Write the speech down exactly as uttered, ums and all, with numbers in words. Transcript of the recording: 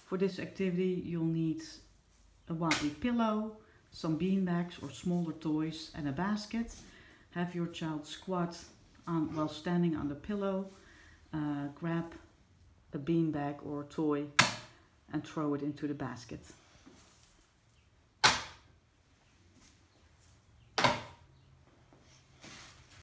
For this activity you'll need a wobbly pillow, some beanbags or smaller toys and a basket. Have your child squat on, while standing on the pillow, uh, grab a beanbag or a toy and throw it into the basket.